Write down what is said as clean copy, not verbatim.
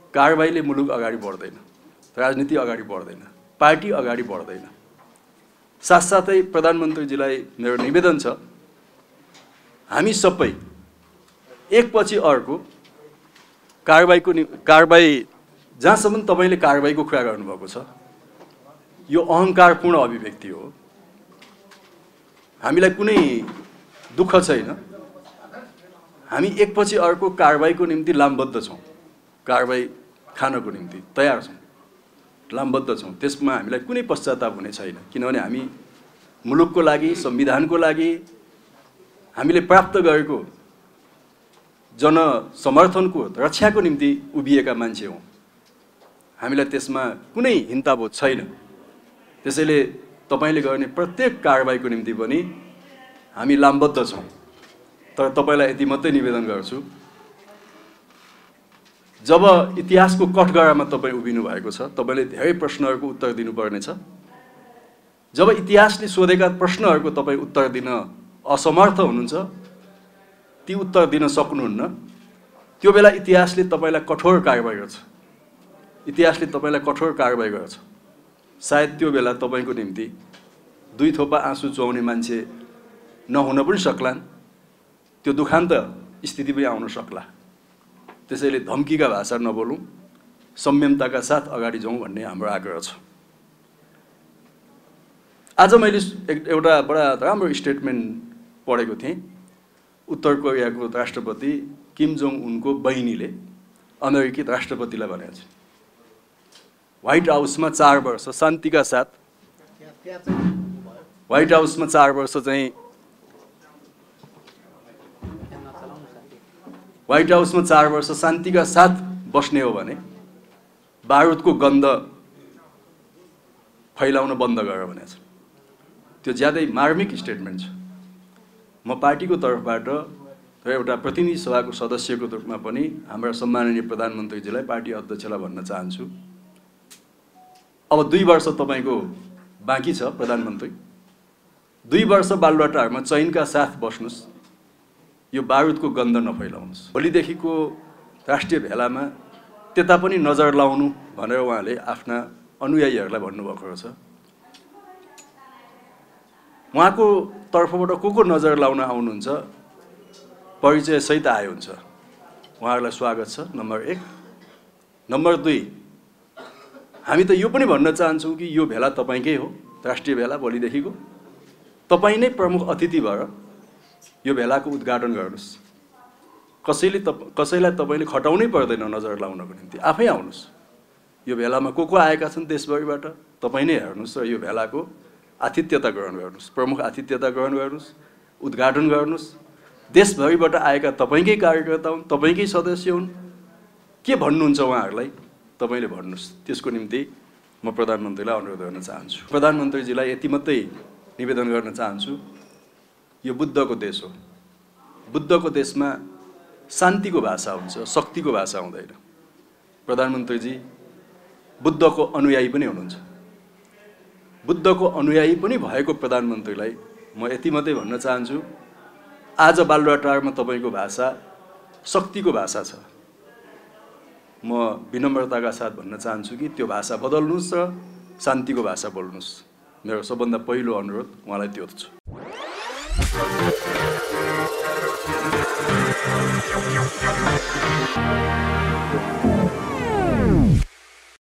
कारबाहीले मुलुक अगाडि बढ्दैन, राजनीति अगाडि बढ्दैन, पार्टी अगाडि बढ्दैन। साथसाथै प्रधानमन्त्रीजीलाई मेरो निवेदन छ, हामी सबै एकपछि अर्को कारबाही जहाँसम्म तपाईले कारबाहीको कुरा गर्नुभएको छ, यो अहङ्कारपूर्ण अभिव्यक्ति हो। हामीलाई कुनै दुःख छैन, हामी एकपछि अर्को कारबाहीको निम्ति लामबद्ध छौँ, कारबाही खानको निम्ति तयार छौँ, लामबद्ध छौँ। त्यसमा हामीलाई कुनै पश्चाताप हुने छैन, किनभने हामी मुलुकको लागि, संविधानको लागि हामीले प्राप्त गरेको जनसमर्थनको रक्षाको निम्ति उभिएका मान्छे हौँ। हामीलाई त्यसमा कुनै हिंताबोध छैन। त्यसैले तपाईले गर्ने प्रत्येक कारबाहीको निम्ति पनि हामी लामबद्ध छौँ। तर तपाईलाई यति मात्रै निवेदन गर्छु, जब इतिहासको कठघरामा तपाईँ उभिनु भएको छ, तपाईले धेरै प्रश्नहरूको उत्तर दिनुपर्नेछ। जब इतिहासले सोधेका प्रश्नहरूको तपाईँ उत्तर दिन असमर्थ हुनुहुन्छ, ती उत्तर दिन सक्नुहुन्न, त्यो बेला इतिहासले तपाईलाई कठोर कारबाही गर्छ, इतिहासले तपाईलाई कठोर कारबाही गर्छ। सायद त्यो बेला तपाईको निम्ति दुई थोपा आँसु चुहाउने मान्छे नहुन पनि सक्लान्, त्यो दुखान्त स्थिति पनि आउन सक्ला। त्यसैले धम्कीका भाषा नबोलौँ, संयमताका साथ अगाडि जाउँ भन्ने हाम्रो आग्रह छ। आज मैले एउटा बडा राम्रो स्टेटमेन्ट पढेको थिएँ। उत्तर कोरियाको राष्ट्रपति किम जोङ उनको बहिनीले अमेरिकी राष्ट्रपतिलाई भनेको छ, व्हाइट हाउसमा 4 वर्ष शान्तिका साथ, व्हाइट हाउसमा 4 वर्ष चाहिँ व्हाइट हाउसमा 4 वर्ष शान्तिका साथ बस्ने हो भने बारुदको गन्ध फैलाउन बन्द गर भनेको छ। त्यो ज्यादै मार्मिक स्टेटमेन्ट छ। म पार्टीको तर्फबाट र एउटा प्रतिनिधि सभाको सदस्यको रूपमा पनि हाम्रा सम्माननीय प्रधानमन्त्रीजीलाई, पार्टी अध्यक्षलाई भन्न चाहन्छु, अब 2 वर्ष तपाईको बाँकी छ प्रधानमन्त्री। 2 वर्ष बालुवाटारमा चैनका साथ बस्नुस्, यो बारुदको गन्ध नफैलाउनुस्। भोलिदेखिको राष्ट्रिय भेलामा त्यता पनि नजर लाउनु भनेर उहाँले आफ्ना अनुयायीहरूलाई भन्नुभएको रहेछ। उहाँको तर्फबाट को नजर लाउन आउनुहुन्छ, परिचय सहित आयो हुन्छ, उहाँहरूलाई स्वागत छ, नम्बर 1। नम्बर 2, हामी त यो पनि भन्न चाहन्छौँ कि यो भेला तपाईँकै हो, राष्ट्रिय भेला भोलिदेखिको। तपाईँ नै प्रमुख अतिथि भएर यो भेलाको उद्घाटन गर्नुहोस्। कसैलाई तपाईँले खटाउनै पर्दैन नजर लाउनको निम्ति, आफै आउनुहोस्। यो भेलामा को आएका छन् देशभरिबाट, तपाईँ नै हेर्नुहोस् र यो भेलाको आतिथ्यता ग्रहण गर्नुहोस्, प्रमुख आतिथ्यता ग्रहण गर्नुहोस्, उद्घाटन गर्नुहोस्। देशभरिबाट आएका तपाईँकै कार्यकर्ता हुन्, तपाईँकै सदस्य हुन्, के भन्नुहुन्छ उहाँहरूलाई तपाईँले भन्नुहोस्। त्यसको निम्ति म प्रधानमन्त्रीलाई अनुरोध गर्न चाहन्छु। प्रधानमन्त्रीजीलाई यति मात्रै निवेदन गर्न चाहन्छु, यो बुद्धको देश हो। बुद्धको देशमा शान्तिको भाषा हुन्छ, शक्तिको भाषा हुँदैन। प्रधानमन्त्रीजी बुद्धको अनुयायी पनि हुनुहुन्छ। बुद्धको अनुयायी पनि भएको प्रधानमन्त्रीलाई म यति मात्रै भन्न चाहन्छु, आज बालुवाटारमा तपाईँको भाषा शक्तिको भाषा छ। म विनम्रताका साथ भन्न चाहन्छु कि त्यो भाषा बदल्नुहोस् र शान्तिको भाषा बोल्नुहोस्। मेरो सबभन्दा पहिलो अनुरोध उहाँलाई त्यो छ।